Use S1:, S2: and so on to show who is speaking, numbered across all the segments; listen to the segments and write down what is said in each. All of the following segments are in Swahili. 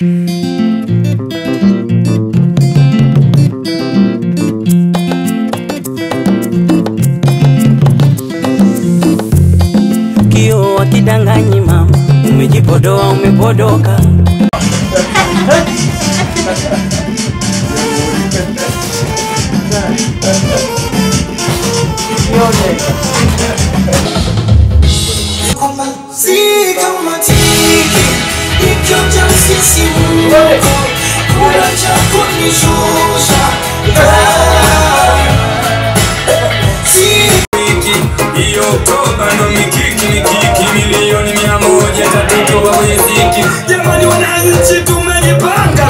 S1: Kio wakidanganyi mama, umejipodoa umepodoka.
S2: Si kama tiki, ikiota sisi mwoko, kula chako nishosha. Si
S3: iyo toba no mikiki milioni 100 tatuto wa muziki. Jamani wananchi tumejipanga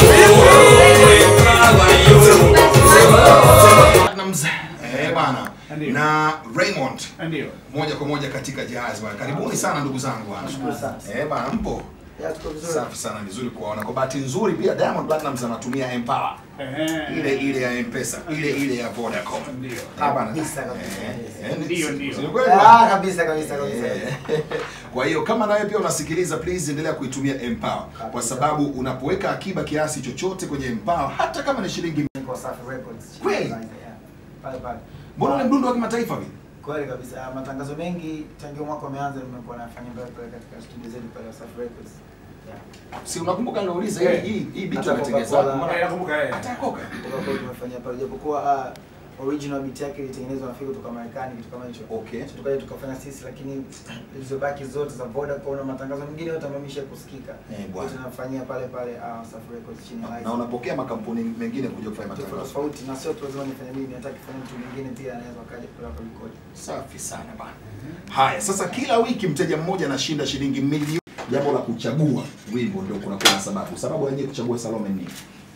S4: bana na Raymond ndio moja kwa moja katika Jahazi bana. Karibuni sana ndugu zangu bana. Bana mpo? Safi sana, vizuri kuwaona. Kwa bahati nzuri pia Diamond Platnumz anatumia Empower. Ile ya M-Pesa, ile ya Vodacom.
S5: Ndio.
S4: Bana.
S5: Ndio.
S6: Kabisa.
S4: Kwa hiyo kama nawe pia unasikiliza, please endelea kuitumia Empower kwa sababu unapoweka akiba kiasi chochote kwenye Empower, hata kama ni shilingi
S6: kwa Safi Records.
S4: Kweli?
S6: Pale.
S4: Mbona ni mdundo wa kimataifa hivi?
S6: Kweli kabisa. Matangazo mengi tangu mwaka umeanza nimekuwa nafanya pale katika studio zetu pale Safi Records.
S4: Si unakumbuka nauliza hii beat unatengeneza wapi?
S5: Mbona nakumbuka yeye?
S4: Hata koka.
S6: Tumefanya pale japokuwa original beat yake ilitengenezwa na kutoka Marekani kitu kama hicho.
S4: Okay.
S6: Tukaja tukafanya sisi, lakini zilizobaki zote za Vodacom na matangazo mengine yote amamisha kusikika. Tunafanyia pale Safi Records chini ya live.
S4: Na unapokea makampuni mengine kuja kufanya matangazo
S6: tofauti, na sio tu lazima nifanye mimi, nataka kufanya mtu mwingine pia anaweza kaja kwa record.
S4: Safi sana bana. Haya, sasa kila wiki mteja mmoja anashinda shilingi milioni. Jambo la kuchagua wimbo ndio kuna sababu. Sababu yenyewe kuchagua Salome ni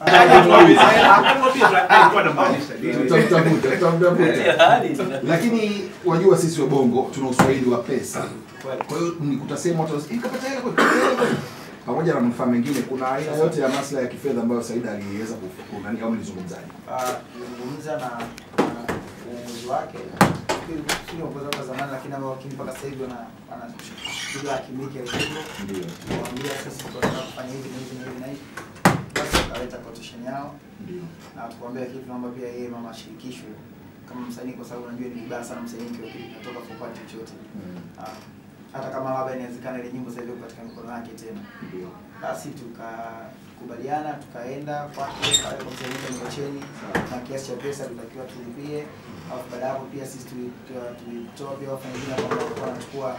S4: lakini wajua sisi wa Bongo tuna uswahili wa pesa. Kwa hiyo nikutasema watu ikapata hela kwa pamoja na manufaa mengine, kuna aina yote ya maslahi ya kifedha ambayo Saida aliweza kufanya au nilizungumzaje?
S6: Nilizungumza na uongozi wake sio kwa zamani, lakini mpaka sasa hivi ana kimiliki hiyo.
S4: Ndio.
S6: Waambia sasa tunataka kufanya hivi na hivi. Basi akaleta quotation yao.
S4: Ndio.
S6: Na tukamwambia kitu, naomba pia yeye mama ashirikishwe kama msanii, kwa sababu unajua ni vibaya sana msanii kutoka kwa party chochote. Hata kama labda inawezekana ile nyimbo sasa hivi katika mikono yake tena.
S4: Ndio.
S6: Basi tukakubaliana, tukaenda kwake pale kwa msanii Mkocheni na kiasi cha pesa tutakiwa tulipie. Au baada hapo pia sisi tulitoa pia wafanyikazi ambao wanachukua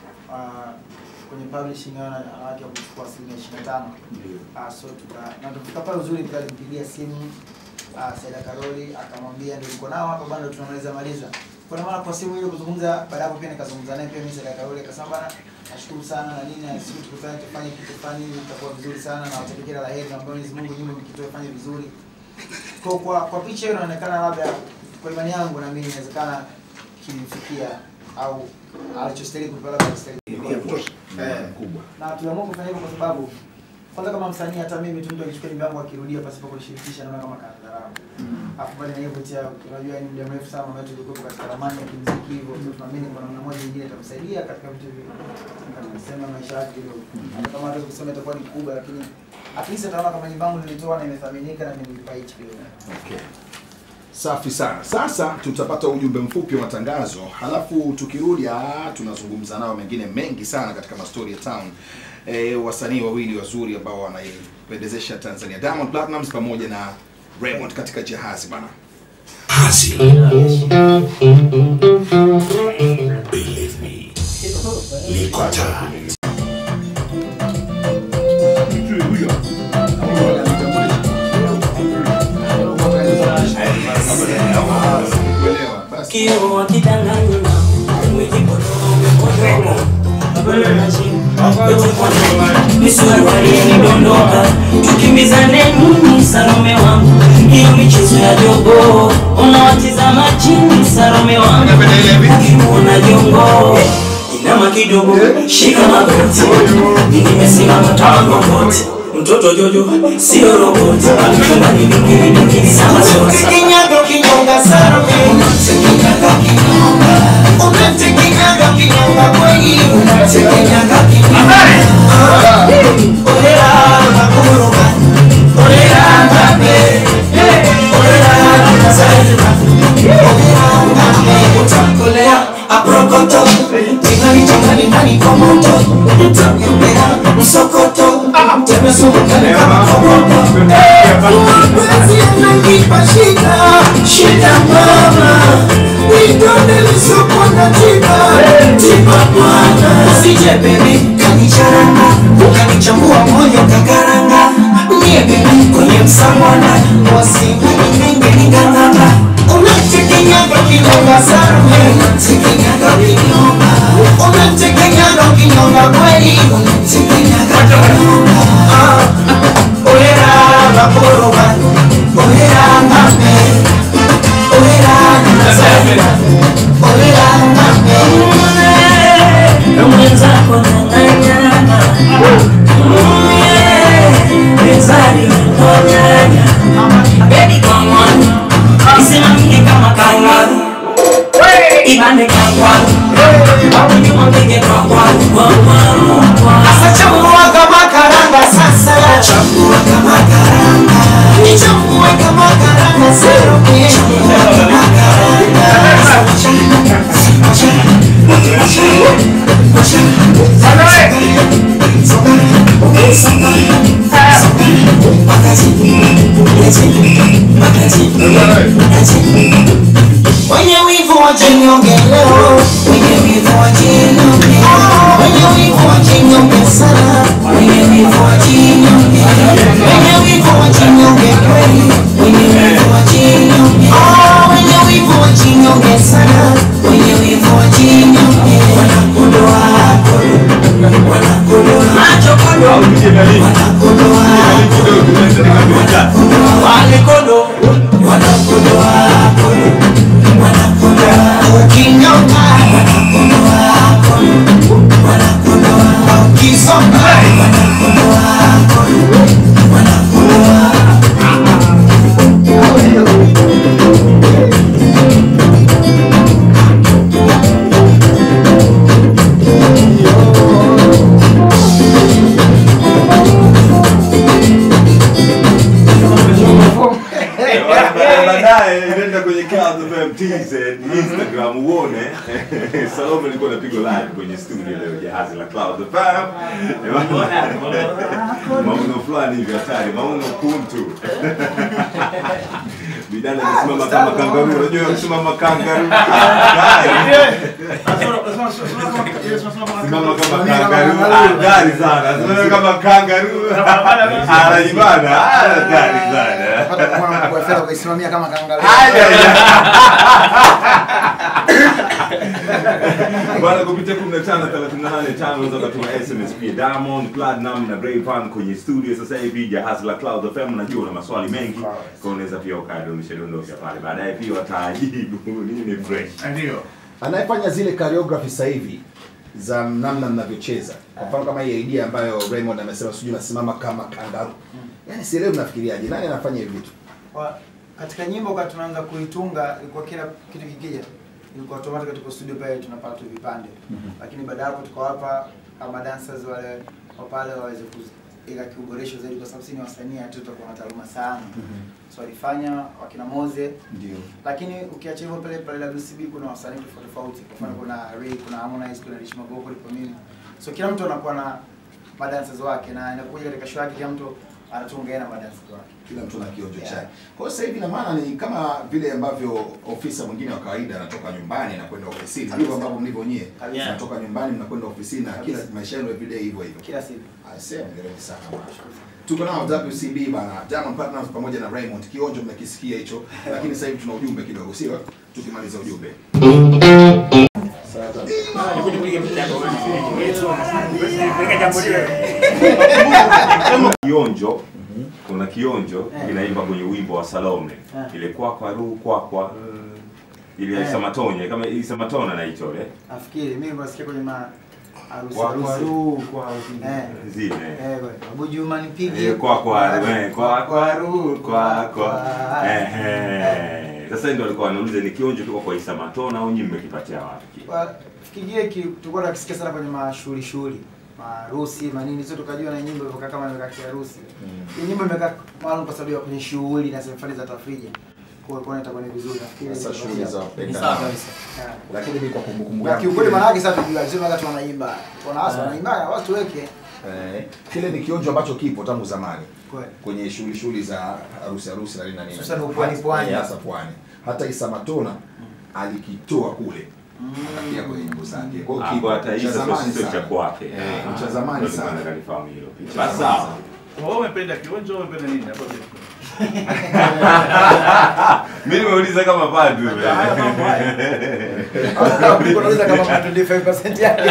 S6: kwenye publishing na wake kuchukua 25%.
S4: Ndio.
S6: So tukafika pale uzuri, nikampigia simu Saida Karoli, akamwambia ndio niko nao hapa bado tunamaliza. Kwa maana kwa simu ile kuzungumza, baada hapo pia nikazungumza naye pia mimi Saida Karoli, akasema bana nashukuru sana na nini, na sisi tukufanye tufanye kitu fulani itakuwa vizuri sana na watakie kila laheri na Mwenyezi Mungu nyinyi mkitofanya vizuri. Kwa picha hiyo inaonekana labda kwa imani yangu na mimi inawezekana kinifikia au alichostahili kupeleka kwa stahili
S4: kubwa.
S6: Na tuliamua kufanya hivyo kwa sababu kwanza kama msanii, hata mimi tu ndio nichukue nyimbo yangu akirudia pasipo kushirikisha, naona kama kadharau. Afu bali na hivyo tia, unajua ni muda mrefu sana ambao tulikuwa katika ramani ya kimuziki hivyo, tunaamini kwa namna moja nyingine itamsaidia katika vitu hivi. Tunasema maisha yake hilo. Hata kama hata kusema itakuwa ni kubwa, lakini at least ataona kama nyimbo yangu nilitoa na imethaminika na nimelipa hicho.
S4: Okay. Safi sana. Sasa tutapata ujumbe mfupi wa matangazo, halafu tukirudi tunazungumza nao mengine mengi sana katika mastori ya town. Wasanii wawili wazuri ambao wanaipendezesha Tanzania, Diamond Platnumz pamoja na Raymond katika Jahazi bana. Jahazi. Believe me. Nikota.
S1: Kio wakidanganyi mama, umejipodoa umepodoka. Misuruali nidondoka, tukimbizane nini Salome wangu, hiyo michezo ya jogo, unawatizama chini Salome wangu, ukimuona jongo inama kidogo, shika magoti, nimesimama tango kote, mtoto Jojo sio roboti, chumbani nikiri sama sote, kinyago kinyonga Salome, kinyago kinyonga, unatekinyaga kinyonga kweli, unatekinyaga kinyonga, olela makuruga
S2: moto, mtamiombea msokoto, temesumukane kama komoto. Mapenzi yananipa shida, shida mama, vidonde visopona tiba, tiba bwana. Usije baby, kanicharanga, ukanichambua moyo kakaranga. Mie baby, kwenye msamwana, wasinga ninenge ninganganga. Unatekenyaga kinonga sarme, unatekenyaga kinonga. Unatekenyaga kinonga kweli, unatekenyaga kinonga. Olera bakoroba, olera ngame, olera nazarena, olera ngame.
S1: Mwenzako nang'anyana, mwenzari nang'anyana. Baby come on, isimamie kama kangaru, ibane kangwaru, hapo nyuma mpige kwa kwaru.
S2: Asa chambua kama karanga sasa, chambua kama karanga, chambua kama karanga seroke, chambua kama karanga. Wenye wivu wajinyonge leo, wenye wivu wajinyonge, wenye wivu wajinyonge sana, wenye wivu wajinyonge, wenye wivu wajinyonge kweli, wenye wivu wajinyonge, wenye wivu wajinyonge sana, wenye wivu wajinyonge. Wanakodoa kodo, wanakodoa macho kodo, wanakodoa wale kodo, wanakodoa kodo, wanakodoa ukinyonga, wanakodoa kodo, wanakodoa ukisonga, wanakodoa kodo, wanakodoa.
S7: Baadaye nenda kwenye Clouds FM TZ Instagram uone Salome alikuwa anapiga live kwenye studio leo Jahazi la Clouds FM. Mauno fulani hivi hatari, mauno kuntu. Bidana anasimama kama kangaroo, unajua kusimama kangaroo. Simama kama kangaroo, hatari sana. Simama kama kangaroo. Anajibana, hatari sana.
S6: Hata kama kwa fedha kuisimamia kama kangaroo.
S7: Bwana kupitia 1538 unaweza kutuma SMS pia Diamond, Platinum na Rayvan kwenye studio sasa hivi Jahazi la Clouds FM. Najua una maswali mengi, kwa unaweza pia ukadondosha pale. Baadaye pia wataajibu nini fresh.
S5: Ndio.
S4: Anayefanya zile choreography sasa hivi za namna mnavyocheza. Kwa mfano kama hii idea ambayo Raymond amesema sijui nasimama kama kangaroo. Yaani sielewi mnafikiriaje? Nani anafanya hivi vitu?
S6: Katika nyimbo kwa tunaanza kuitunga ilikuwa kila kitu kikija ilikuwa automatic katika studio pale tunapata tu vipande. Lakini baada hapo tukawapa kama dancers wale wapale waweze ila kuboresha zaidi kwa sababu sisi ni wasanii hatu tutakuwa na taaluma sana. So walifanya wakina Moze
S4: ndio.
S6: Lakini ukiacha hivyo pale WCB kuna wasanii tofauti. Kwa mfano kuna Ray, kuna Harmonize, kuna Rich Magoko, kwa mimi. So kila mtu anakuwa na madancers wake na inakuja katika show yake kila mtu anatunga na madancers wake.
S4: Kila mtu na kionjo chake. Kwa hiyo sasa hivi na maana ni kama vile ambavyo ofisa mwingine wa kawaida anatoka nyumbani na kwenda ofisini. Ndivyo ambavyo mlivyo nyie. Mnatoka nyumbani mnakwenda ofisini na kila maisha yenu everyday hivyo hivyo.
S6: Kila siku.
S4: Asema ndio sana. Tuko nao WCB bana, Diamond Platnumz pamoja na Raymond. Kionjo mmekisikia hicho, lakini sasa hivi tuna ujumbe kidogo, sio? Tukimaliza ujumbe.
S7: Kionjo, kuna kionjo inaimba kwenye wimbo wa Salome. Ile kwa ile ya Samatonya, kama ile Samatona na hicho ile.
S6: Nafikiri mimi nasikia kwenye harusi
S7: kwa zile.
S6: Abu Juma nipige
S7: kwa sasa ndio alikuwa anauliza ni kionjo kiko kwa Samatona au nyimbo kipatia wapi?
S6: Fikirie tulikuwa tunakisikia sana kwenye mashughuli maharusi manini zote tukajua na nyimbo ivoka kama imekaa kiharusi. Hii nyimbo imekaa maalum kwa sababu ya kwenye shughuli na sehemu za tafrija. kwa itakuwa ni vizuri nafikiri.
S4: Sasa shughuli za
S1: Ni sawa kabisa.
S4: lakini mimi kwa kumbukumbu
S6: Na
S4: yangu
S6: kiukweli maana yake sasa tujua sema wakati wanaimba. Wanaimba watu weke
S4: kile ni kionjo ambacho kipo tangu zamani
S6: kweli.
S4: kwenye shughuli za harusi na nini.
S6: Sasa ni pwani.
S4: Hasa pwani. Hata Isa Matona alikitoa kule. Akatia kwenye nyimbo zake. Kwa hiyo
S7: hata hizo sio cha kwake.
S4: Cha zamani sana.
S7: Kanifahamu hilo.
S4: Basi sawa.
S5: Wewe umependa kionjo, umependa nini hapo?
S7: Mimi nimeuliza kama bado.
S6: Unaweza kama 25% yake.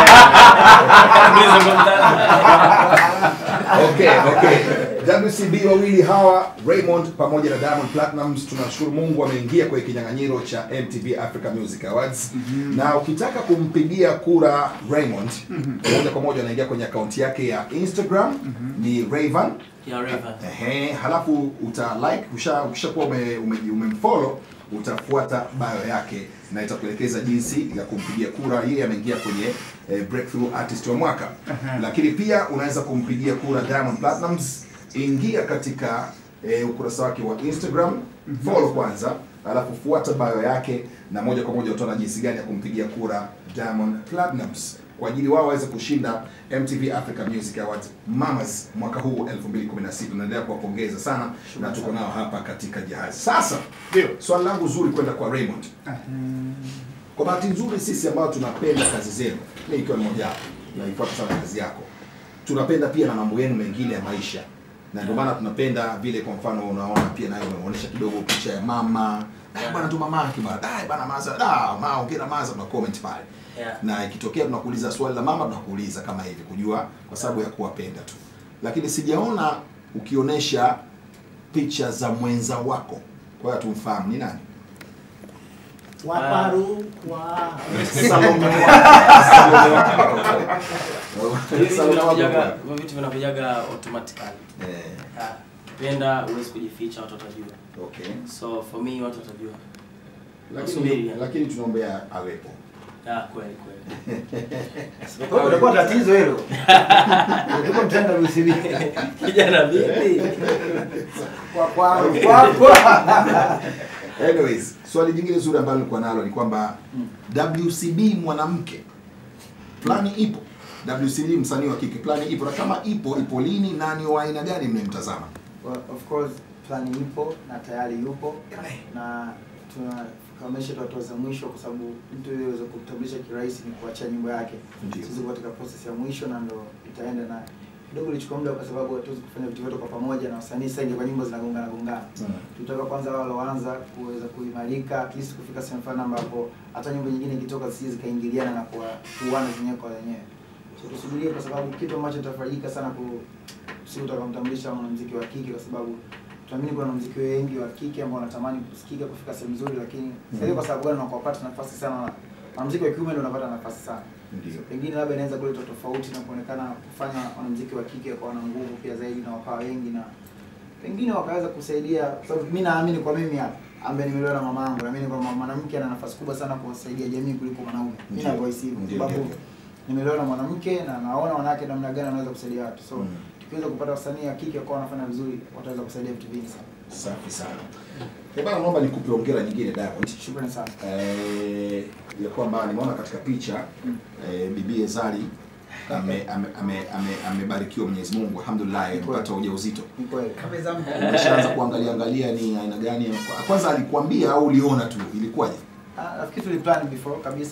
S4: Okay. WCB wawili hawa Raymond pamoja na Diamond Platnumz, tunashukuru Mungu ameingia kwenye kinyang'anyiro cha MTV Africa Music Awards. Na ukitaka kumpigia kura Raymond, moja kwa moja unaingia kwenye akaunti yake ya Instagram ni Rayvan.
S1: Ya Rayvan.
S4: Halafu uta like ukishakuwa umemfollow utafuata bio yake na itakuelekeza jinsi ya kumpigia kura. Yeye ameingia kwenye Breakthrough Artist wa mwaka. Lakini pia unaweza kumpigia kura Diamond Platnumz. Ingia katika ukurasa wake wa Instagram, follow kwanza, alafu fuata bio yake na moja kwa moja utaona jinsi gani ya kumpigia kura Diamond Platnumz kwa ajili wao waweze kushinda MTV Africa Music Awards Mamas mwaka huu 2016. Tunaendelea kuwapongeza sana na tuko nao hapa katika jahazi. Sasa ndio swali langu zuri kwenda kwa Raymond. Kwa bahati nzuri sisi ambao tunapenda kazi zenu, mimi ikiwa mmoja wapo, naifuata sana kazi yako. Tunapenda pia na mambo yenu mengine ya maisha. Na ndio maana tunapenda vile, kwa mfano unaona pia nayo umeonyesha kidogo picha ya mama. Bwana tu mama yake bwana. Bwana maza, mama ongea maza, tuna comment pale. Na ikitokea tunakuuliza swali la mama tunakuuliza kama hivi kujua kwa sababu ya kuwapenda tu. Lakini sijaona ukionyesha picha za mwenza wako. Kwa hiyo tumfahamu ni nani?
S6: Waparu wa
S1: vitu vinakujaga automatically. Penda uweze kujificha, watu watajua.
S4: Okay.
S1: So for me watu watajua.
S4: Lakini tunaombea awepo.
S1: Kweli.
S6: Kwa tatizo hilo. Ndio mtenda ruhusiwi.
S1: Kijana vipi?
S6: Kwa.
S4: Anyways, swali jingine zuri ambalo nilikuwa nalo ni kwamba WCB mwanamke plani ipo. WCB msanii wa kike plani ipo, na kama ipo lini, nani wa aina gani mnemtazama?
S6: Of course plani ipo na tayari yupo na tunakamilisha hatua za mwisho kwa sababu mtu yeye aweze kutambulisha kirahisi ni kuachia nyimbo yake. Sisi katika process ya mwisho na ndo itaenda na kidogo ilichukua muda kwa sababu hatuwezi kufanya vitu vyote kwa pamoja na wasanii sasa kwa nyimbo zinagongana. Tutaka kwanza wao waanza kuweza kuimarika at least kufika sehemu fulani ambapo hata nyimbo nyingine ikitoka sisi zikaingiliana na kuana zenyewe kwa wenyewe. So tusubirie kwa sababu kitu ambacho tutafarijika sana sisi tutakamtambulisha mwanamuziki wa kike kwa sababu tunaamini kuna wanamuziki wengi wa kike ambao wanatamani kusikika kufika sehemu nzuri, lakini sasa kwa sababu gani wanapata nafasi sana wanamuziki wa kiume ndio wanapata nafasi sana. Ndio. Pengine labda inaweza kuleta tofauti na kuonekana kufanya wanamuziki wa kike kwa wana nguvu pia zaidi na wakawa wengi na pengine wakaweza kusaidia kwa sababu mimi naamini kwa mimi hapa ambaye nimelelewa na mamangu, naamini kwamba mwanamke ana nafasi kubwa sana kusaidia jamii kuliko mwanaume. Mimi na voice hivyo sababu nimelelewa na mwanamke na naona wanawake namna gani wanaweza kusaidia watu. So tukiweza kupata wasanii wa kike kwa wanafanya vizuri wataweza kusaidia vitu vingi sana.
S4: Safi sana. Bwana naomba nikupe hongera nyingine Diamond.
S6: Shukrani sana.
S4: Ya kwamba nimeona katika picha bibi Zari amebarikiwa Mwenyezi Mungu, alhamdulillah, amepata ujauzito.
S6: Ni kweli.
S4: Umeshaanza kuangalia ni aina gani? Kwanza alikuambia au uliona tu? Ilikuwaje?
S6: Nafikiri tuliplan before kabisa.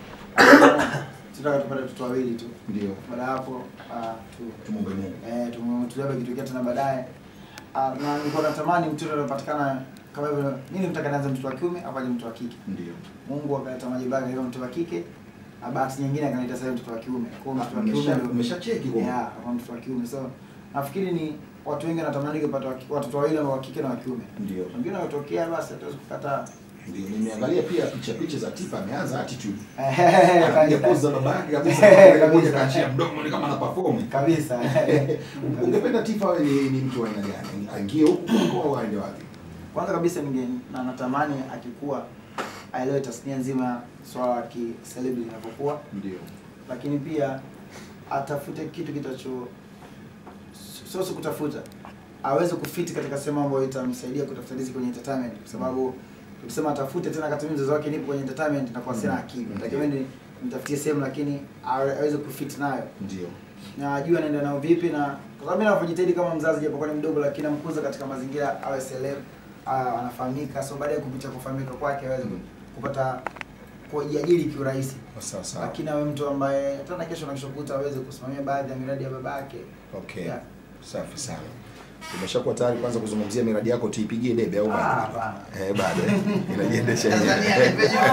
S6: Tutaka tupate watoto wawili tu.
S4: Ndio.
S6: Baada hapo
S4: tumombe Mungu.
S6: Tuliomba kitu tena baadaye. Na nilikuwa natamani mtoto anapatikana kama hivyo. Mimi nataka naanza mtoto wa kiume au mtoto wa kike.
S4: Ndio.
S6: Mungu akaleta majibu leo mtoto wa kike. Bahati nyingine akanileta sasa mtoto wa kiume. Kwa hiyo mtoto wa kiume ndio
S4: umeshacheki kwa.
S6: Kwa mtoto wa kiume. So nafikiri ni watu wengi wanatamani kupata watoto wawili wa kike na wa kiume.
S4: Ndio.
S6: Wengine watokea basi hatuwezi kukataa.
S4: Ndio, nimeangalia pia picha za Tifa ameanza attitude.
S6: Kapoza
S4: babake kabisa moja kaachia mdomo ni kama ana perform
S6: kabisa.
S4: Ungependa Tifa ni mtu wa aina gani? Aingie huko au aende wapi?
S6: Kwanza kabisa natamani akikuwa aelewe tasnia nzima swala la ki-celebrity linapokuwa.
S4: Ndio.
S6: Lakini pia atafute kitu kitacho sio kutafuta. aweze kufiti katika sehemu ambayo itamsaidia kutafuta riziki kwenye entertainment, kwa sababu tukisema atafute tena kati mimi mzazi wake nipo kwenye entertainment na kwa sina akili. Natakiwa nitafutie sehemu lakini aweze kufiti nayo.
S4: Ndio.
S6: Na ajue anaenda nao vipi, na kwa sababu mimi nafujitahidi kama mzazi japokuwa ni mdogo, lakini namkuza katika mazingira awe celeb, anafahamika, so baadaye kupitia kufahamika kwake aweze kupata kujiajiri kiurahisi.
S4: Sasa.
S6: Lakini awe mtu ambaye hata kesho na kesho kuta aweze kusimamia baadhi ya miradi ya babake.
S4: Okay.
S6: Yeah.
S4: Safi sana. Umeshakuwa tayari kwanza kuzungumzia miradi yako tuipigie debe au bado?
S6: Hapana.
S4: Bado. Inajiendesha yenyewe.
S6: Tanzania ni peji.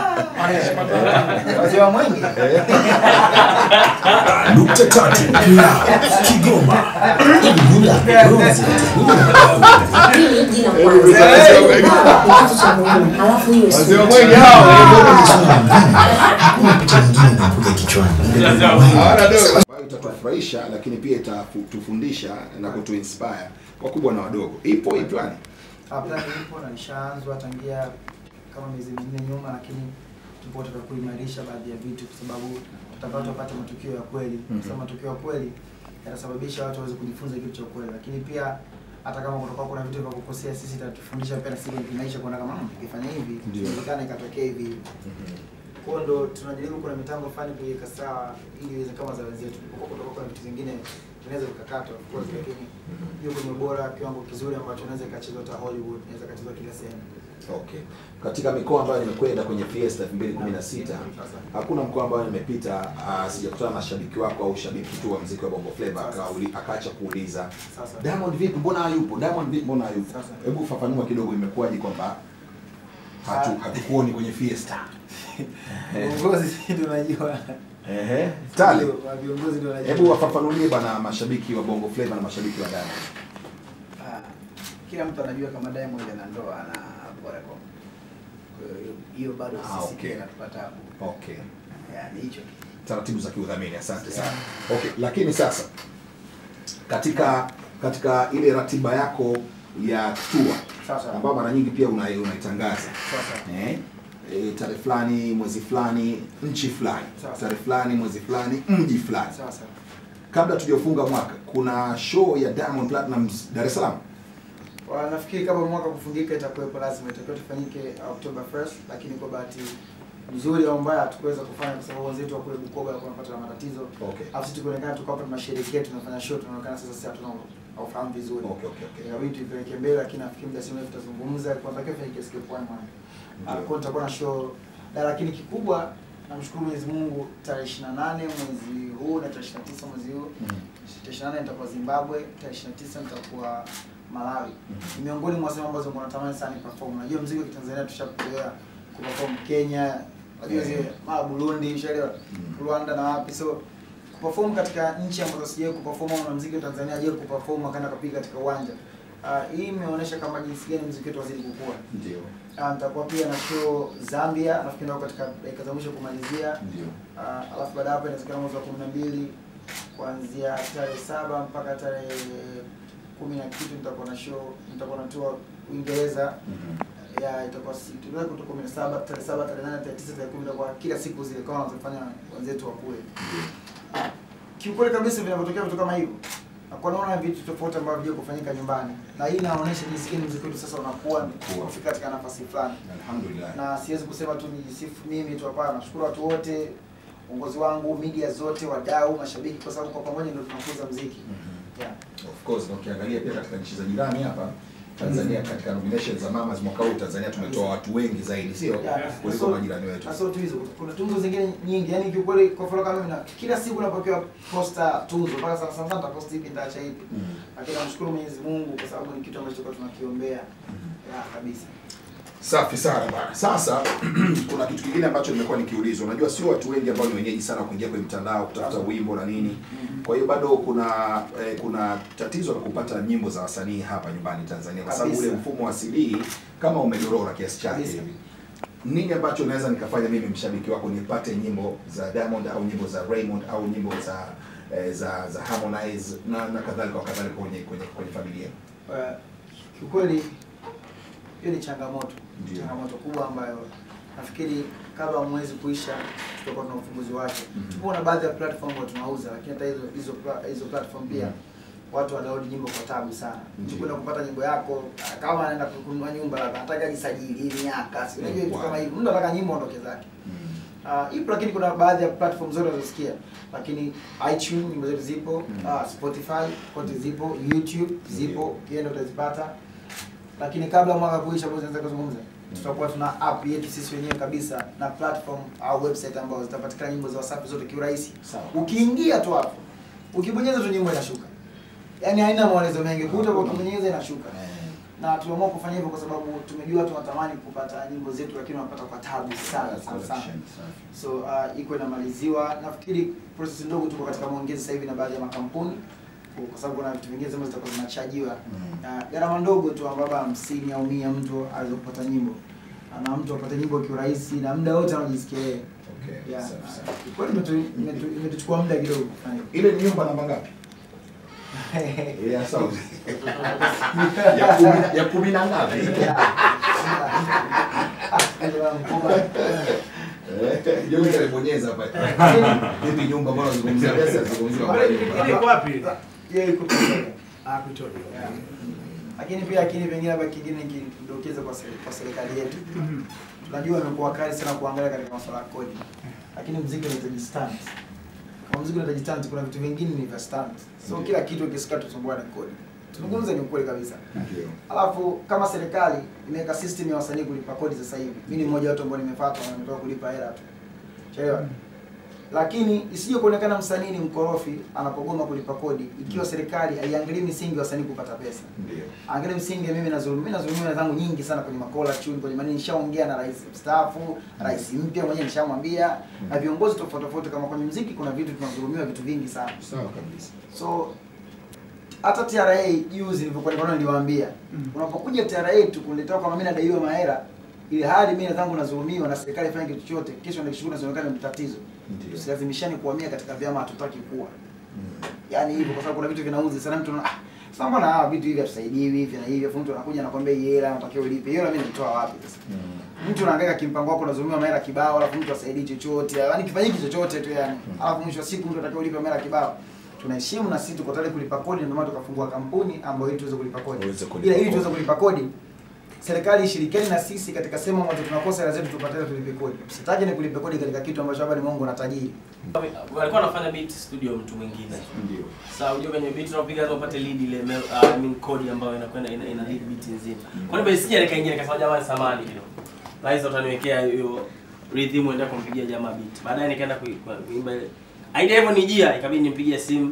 S6: Wazee wa Mwenge.
S2: Nukta tatu Kigoma.
S4: Wazee wa Mwenge hao. Itatufurahisha lakini pia itatufundisha na kutuinspire wakubwa na wadogo. Ipo hii plani?
S6: Plani ipo na nishaanzwa tangia kama miezi minne nyuma, lakini tupo tutaka kuimarisha baadhi ya vitu kwa sababu tutapata matukio ya kweli. Kwa matukio ya kweli yanasababisha watu waweze kujifunza kitu cha kweli, lakini pia hata kama kutakuwa kuna vitu vya kukosea, sisi tutatufundisha pia na sisi tunaisha kuona kama ukifanya hivi inawezekana ikatokea hivi. Kwa ndo tunajaribu kuna mitango fulani kuiweka sawa ili iweze kama za wenzetu. Kwa kuna vitu vingine tunaweza kukakata of course, lakini hiyo kwenye ubora kiwango kizuri ambacho tunaweza ikachezwa hata Hollywood, inaweza kachezwa kila sehemu.
S4: Okay. Katika mikoa ambayo nimekwenda kwenye Fiesta 2016, hakuna mkoa ambao nimepita sijakutana na shabiki wako au shabiki tu wa muziki wa Bongo Flava akaacha kuuliza Diamond vipi, mbona hayupo? Diamond vipi, mbona hayupo? Hebu fafanua kidogo imekuwaje kwamba hatukuoni kwenye Fiesta?
S6: Viongozi ndio wanajua.
S4: Tale.
S6: Viongozi ndio wanajua.
S4: Hebu wafafanulie bana mashabiki wa Bongo Flava na mashabiki wa Diamond.
S8: Kila mtu anajua kama Diamond ana ndoa na Vodacom. Hiyo bado sisi tena tupata.
S4: Okay.
S8: Yani hicho
S4: taratibu za kiudhamini. Asante sana. Okay, lakini sasa katika ile ratiba yako ya tour ambayo mara nyingi pia unaitangaza. Tarehe fulani, mwezi fulani, nchi fulani. Tarehe fulani, mwezi fulani, mji fulani. Kabla tujafunga mwaka, kuna show ya Diamond Platnumz Dar es Salaam.
S6: Nafikiri kama mwaka kufungika itakuwepo, lazima itakuwa tufanyike October 1st, lakini kwa bahati nzuri au mbaya hatukuweza kufanya kwa sababu wenzetu wa kule Bukoba walikuwa wanapata matatizo. Hapo sisi tukaonekana tukao masherehe tunafanya show, tunaonekana sasa hatuna ufahamu vizuri. Inabidi tuipeleke mbele, lakini nafikiri muda sio tutazungumza kwa sababu kifanyike Escape One mwana. Kwa tutakuwa na show, lakini kikubwa namshukuru Mwenyezi Mungu tarehe 28 mwezi huu na tarehe 29 mwezi huu. Tarehe 28 nitakuwa Zimbabwe, tarehe 29 nitakuwa Malawi. Ni miongoni mwa sehemu ambazo natamani sana perform. Unajua muziki wa Tanzania tushakuzoea kuperform Kenya, unajua zile Burundi, ushaelewa, Rwanda na wapi. So kuperform katika nchi ambazo sijawahi kuperform na muziki wa Tanzania aje kuperform akaenda kupiga katika uwanja. Hii imeonyesha kama jinsi gani muziki wetu wazidi kukua.
S4: Ndio.
S6: Nitakuwa pia na show Zambia, nafikiri ndio katika dakika za mwisho kumalizia.
S4: Ndio.
S6: Alafu baada hapo inawezekana mwezi wa 12 kuanzia tarehe 7 mpaka tarehe 10 na kitu nitakuwa na show, nitakuwa na tour Uingereza. Itakuwa kutoka 17, tarehe 7, tarehe 8, tarehe 9, tarehe 10 kwa kila siku zile kama wanazofanya wenzetu wa kule. Kiukweli kabisa vinavyotokea vitu kama hivyo. Kwa naona vitu tofauti ambavyo vije kufanyika nyumbani. Na hii inaonyesha jinsi gani muziki wetu sasa unakuwa kufika katika nafasi fulani.
S4: Alhamdulillah.
S6: Na siwezi kusema tu nijisifu mimi tu, hapana. Nashukuru watu wote, uongozi wangu, media zote, wadau, mashabiki, kwa sababu kwa pamoja ndio tunakuza muziki.
S4: Of course, na ukiangalia pia katika nchi za jirani hapa Tanzania katika nominations za Mamas mwaka huu Tanzania tumetoa watu wengi zaidi, sio? Kuliko majirani wetu.
S6: Sasa tu hizo kuna tunzo zingine nyingi, yani kiukweli kwa mfano kama mimi kila siku napokea posta tunzo, mpaka sasa nitapost ipi nitaacha ipi. Lakini namshukuru Mwenyezi Mungu kwa sababu ni kitu ambacho tulikuwa tunakiombea kabisa.
S4: Safi sana bana. Sasa kuna kitu kingine ambacho nimekuwa nikiulizwa. Unajua sio watu wengi ambao ni wenyeji sana kuingia kwenye mtandao kutafuta wimbo na nini. Kwa hiyo bado kuna tatizo la kupata nyimbo za wasanii hapa nyumbani Tanzania kwa sababu ule mfumo wa CD kama umedorora kiasi chake hivi. Nini ambacho naweza nikafanya mimi mshabiki wako nipate nyimbo za Diamond au nyimbo za Raymond au nyimbo za Harmonize na kadhalika kwenye familia?
S6: Kiukweli hiyo ni changamoto. Changamoto kubwa ambayo nafikiri kabla mwezi kuisha tutakuwa na ufumbuzi wake. Tupo na baadhi ya platform ambazo tunauza, lakini hata hizo platform pia watu wanadownload nyimbo kwa tabu sana. Ukikwenda kupata nyimbo yako kama anaenda kununua nyumba labda anataka ajisajili miaka, si unajua vitu kama hivyo. Mtu anataka nyimbo ondoke zake. Ipo lakini kuna baadhi ya platform zote unazosikia. Lakini iTunes nyimbo zetu zipo, Spotify kote zipo, YouTube zipo, ukienda utazipata. Lakini kabla mwaka kuisha bado tunaweza kuzungumza. Tutakuwa tuna app yetu sisi wenyewe kabisa na platform au website ambazo zitapatikana nyimbo za Wasafi zote kiurahisi. Ukiingia tu hapo, ukibonyeza tu nyimbo inashuka. Yaani haina maelezo mengi, kuta kwa kubonyeza inashuka. Na tuliamua kufanya hivyo kwa sababu tumejua watu wanatamani kupata nyimbo zetu lakini wanapata kwa tabu sana. So iko inamaliziwa. Nafikiri process ndogo tuko katika maongezi sasa hivi na baadhi ya makampuni kwa sababu kuna vitu vingine zitakuwa zinachajiwa. Gharama ndogo tu ambapo 50 au 100 mtu aweze kupata nyimbo. Na mtu apate nyimbo kiurahisi na muda wote anajisikia yeye.
S4: Okay.
S6: Yeah. Kwa hiyo imetuchukua muda kidogo kufanya.
S4: Ile ni nyumba namba ngapi? Ya sauti. Ya 10 na ngapi? Yule kalibonyeza hapa. Hivi nyumba mbona unazungumzia pesa unazungumzia
S5: Ile iko wapi?
S6: Yeye iko
S5: Pretoria.
S6: Lakini pia vingine hapa kingine nikidokeza kwa serikali yetu. Tunajua imekuwa kali sana kuangalia katika masuala ya kodi. Lakini muziki unahitaji stunt. Kama muziki unahitaji stunt kuna vitu vingine ni vya stunt. So kila kitu ukisikia tusumbua na kodi. Tunazungumza ni ukweli kabisa.
S4: Ndio.
S6: Alafu kama serikali imeweka system ya wasanii kulipa kodi sasa hivi. Mimi ni mmoja wa watu ambao nimefuata na nimetoka kulipa hela tu. Chaelewa? Lakini isije kuonekana msanii ni mkorofi anapogoma kulipa kodi ikiwa serikali haiangalii misingi wa wasanii kupata pesa.
S4: Ndio.
S6: Angalia msingi mimi nazulumiwa zangu nyingi sana kwenye makola chuni kwenye maneno nishaongea na rais mstaafu, rais mpya mwenyewe nishamwambia na viongozi tofauti kama kwenye muziki kuna vitu tunazulumiwa vitu vingi sana.
S4: Sawa kabisa.
S6: So hata TRA juzi nilipokuwa niliwaambia unapokuja TRA tu kuniletea kama mimi nadaiwa mahera ile hali mimi zangu nazulumiwa na serikali ifanye kitu chochote kesho nikishuhudia zinaonekana ni tatizo. Tusilazimishane kuhamia katika vyama hatutaki kuwa. Yaani hivyo kwa sababu kuna vitu vinauzi sana mtu sasa mbona vitu hivi hatusaidiwi hivi na hivi afu mtu anakuja anakuambia hela unatakiwa ulipe. Hela mimi nitoa wapi sasa? Mtu anaangaika kimpango wako unazulumiwa mahera kibao alafu mtu asaidii chochote. Yaani kifanyiki chochote tu yani. Alafu mwisho wa siku mtu anatakiwa ulipe mahera kibao. Tunaheshimu na sisi tuko tayari kulipa kodi ndio maana tukafungua kampuni ambayo ili tuweze kulipa kodi. Ila ili tuweze kulipa kodi serikali ishirikiane na sisi katika sehemu ambazo tunakosa hela zetu tupate tulipe kodi. Usitaje ni kulipa kodi katika kitu ambacho hapa ni Mungu anatajiri.
S1: Walikuwa wanafanya beat studio mtu mwingine.
S4: Ndio.
S1: Sasa unajua kwenye beat unapiga lazima upate lead ile kodi ambayo inakwenda ina lead beat nzima. Kwa nini basi nikaingia nikasema jamani samani hiyo. Rais utaniwekea hiyo rhythm uende kumpigia jamaa beat. Baadaye nikaenda kuimba ile. Idea hivyo nijia ikabidi nimpigie simu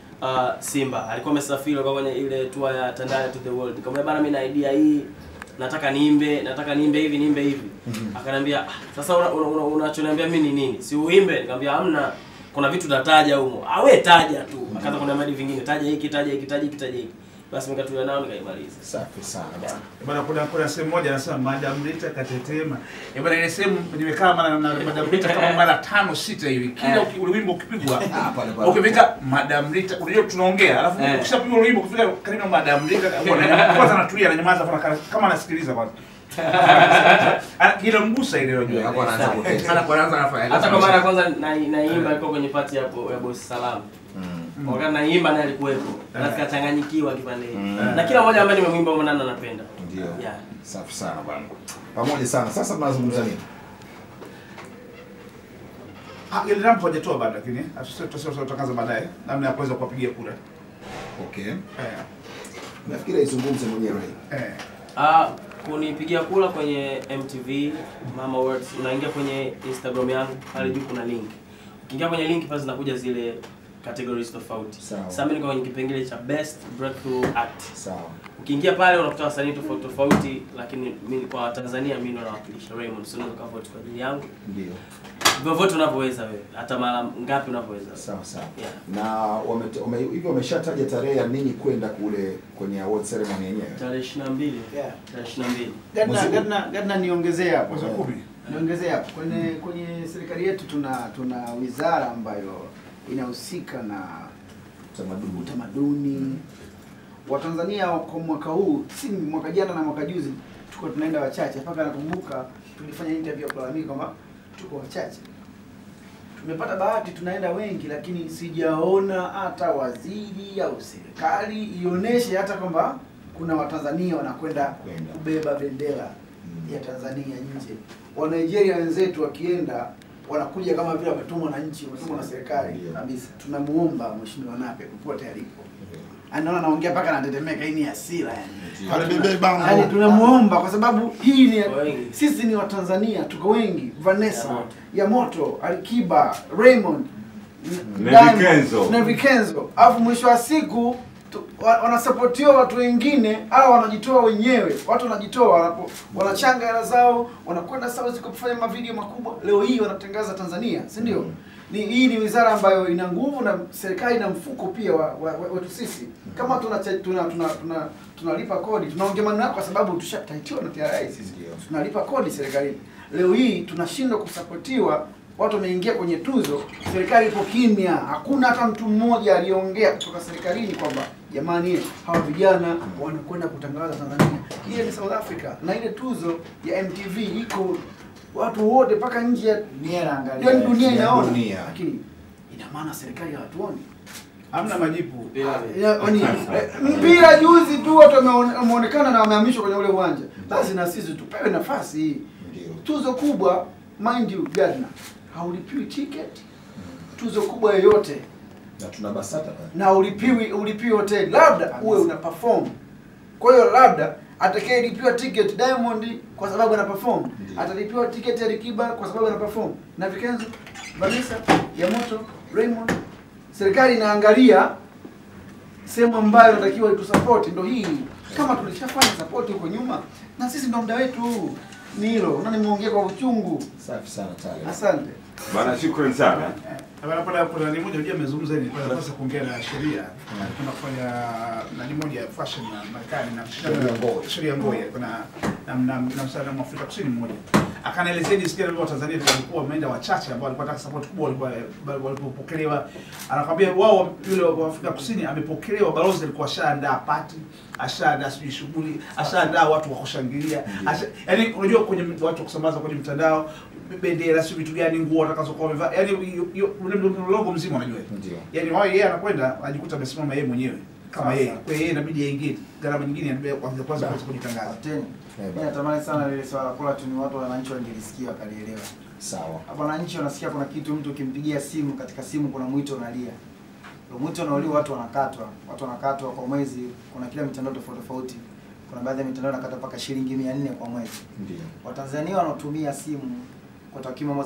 S1: Simba. Alikuwa amesafiri kwa kwenye ile tour ya Tandale to the World. Nikamwambia bana mimi na idea hii nataka niimbe hivi. Akaniambia sasa unachoniambia mimi ni nini? Si uimbe? Nikamwambia hamna. Kuna vitu nataja humo. Wewe taja tu. Akaanza kuniambia vingine taja hiki. Basi nikatulia nao nikaimaliza.
S4: Safi sana
S5: bwana. Kuna sehemu moja anasema Madam Rita katetema. Bwana ile sehemu nimekaa na Madam Rita kama mara 5 6 hivi. Kila wimbo ukipigwa ukifika Madam Rita unajua tunaongea alafu ukishapigwa wimbo ukifika karibu na Madam Rita kwanza anatulia ananyamaza kama anasikiliza kwanza. Ile mgusa ile unajua. Hapo anaanza anafanya.
S1: Hata kwa mara ya kwanza naimba iko kwenye party hapo ya Boss Salam. Wakati naimba naye alikuwepo. Na tukachanganyikiwa kipande hiki. Na kila mmoja ambaye nimemwimba mwanana anapenda.
S4: Ndio.
S1: Yeah.
S4: Safi sana bwana. Pamoja sana. Sasa tunazungumza nini?
S5: Ile rampo hajatoa bado lakini tutatangaza baadaye namna ya kuweza kuwapigia kura.
S4: Okay. Nafikiri izungumze mwenyewe.
S1: Kunipigia kura kwenye MTV Mama Words unaingia kwenye Instagram yangu pale juu kuna link. Ukiingia kwenye link pale zinakuja zile categories tofauti. Sasa mimi niko kwenye kipengele cha best breakthrough act.
S4: Sawa.
S1: Ukiingia pale unakuta wasanii tofauti lakini mimi kwa Tanzania mimi ndo nawakilisha Raymond. So unaweza vote kwa ajili yangu.
S4: Ndio.
S1: Vote unavyoweza wewe. Hata mara ngapi unavyoweza.
S4: Sawa.
S1: Yeah.
S4: Na hivyo wameshataja tarehe ya nini kwenda kule kwenye award ceremony yenyewe?
S1: Tarehe 22.
S6: Yeah.
S1: Tarehe 22.
S8: Gadna niongezea hapo.
S5: Mwezi 10.
S8: Niongezea hapo. Kwenye serikali yetu tuna wizara ambayo inahusika na utamaduni. Watanzania kwa mwaka huu, si mwaka jana na mwaka juzi tuko tunaenda wachache. Mpaka nakumbuka tulifanya interview kwa mimi kama tuko wachache. tumepata bahati tunaenda wengi, lakini sijaona hata waziri au serikali ionyeshe hata kwamba kuna Watanzania wanakwenda kubeba bendera ya Tanzania nje. Wa Nigeria wenzetu wakienda wanakuja kama vile wametumwa na nchi, wametumwa na serikali kabisa. Tunamuomba Mheshimiwa Nape popote alipo. Anaona naongea mpaka anatetemeka, hii ni hasira yani.
S4: Alibebe bango.
S8: Yaani tunamuomba kwa sababu hii ni sisi ni Watanzania, tuko wengi. Vanessa, Yamoto, Alikiba, Raymond,
S7: na
S8: Vikenzo. Alafu mwisho wa siku wanasapotiwa watu wengine au wanajitoa wenyewe. Watu wanajitoa, wanachanga hela zao, wanakwenda South kufanya mavideo makubwa. Leo hii wanatangaza Tanzania, si ndio? Hii ni wizara ambayo ina nguvu na serikali na mfuko pia wetu sisi. Kama tunalipa kodi, tunaongea maneno kwa sababu tushataitiwa na TRA sisi. Tunalipa kodi serikalini. Leo hii tunashindwa kusapotiwa, watu wameingia kwenye tuzo, serikali ipo kimya. Hakuna hata mtu mmoja aliongea kutoka serikalini kwamba jamani hawa vijana wanakwenda kutangaza Tanzania. Ile ni South Africa na ile tuzo ya MTV iko watu wote mpaka nje ya dunia inaona. Lakini ina maana serikali hawatuoni.
S5: Hamna majibu.
S8: Mpira juzi tu watu wameonekana na wamehamishwa kwenye ule uwanja. Basi na sisi tupewe nafasi hii. Tuzo kubwa, mind you Gardner, haulipiwi ticket. Tuzo kubwa yoyote
S4: na tuna BASATA
S8: na ulipiwi hotel, labda uwe una perform. Kwa hiyo labda atakayelipiwa ticket Diamond kwa sababu ana perform, atalipiwa ticket ya Alikiba kwa sababu ana perform, na Vikenzo, Vanessa, Yamoto, Raymond. Serikali inaangalia sehemu ambayo inatakiwa itusupport, ndio hii. Kama tulishafanya support huko nyuma, na sisi ndio muda wetu ni hilo. Na nimeongea kwa uchungu.
S4: Safi sana Tale.
S8: Asante.
S7: Bana, shukrani sana.
S5: Kuna ni moja amezungumza ni kwa nafasi kuongea na sheria. Kuna kufanya nani moja fashion na Marekani na sheria ngoja. Kuna na msanii wa Afrika Kusini mmoja. Akanaelezea ni sikia wa Tanzania walikuwa wameenda wachache ambao walikuwa wanataka support kubwa, walipopokelewa. Anakuambia wao yule wa Afrika Kusini amepokelewa, balozi alikuwa ashaandaa party, ashaandaa shughuli, ashaandaa watu wa kushangilia. Yaani unajua kwenye watu kusambaza kwenye mtandao bendera si vitu gani, nguo watakazokuwa wamevaa, yaani ule logo mzima unajua. Yaani wao yeye anakwenda anajikuta amesimama yeye mwenyewe kama yeye. Kwa hiyo yeye inabidi aingie gharama nyingine anabeba kwanza kujitangaza.
S6: Mimi natamani sana ile swala kwa tu ni watu wananchi wangelisikia wakalielewa.
S4: Sawa.
S6: Wananchi wanasikia kuna kitu mtu ukimpigia simu, katika simu kuna mwito unalia. Ndio mwito unaoliwa, watu wanakatwa kwa mwezi. Kuna kila mitandao tofauti. Kuna baadhi ya mitandao inakata mpaka shilingi 400 kwa mwezi.
S4: Ndio.
S6: Watanzania wanaotumia simu kwa takriban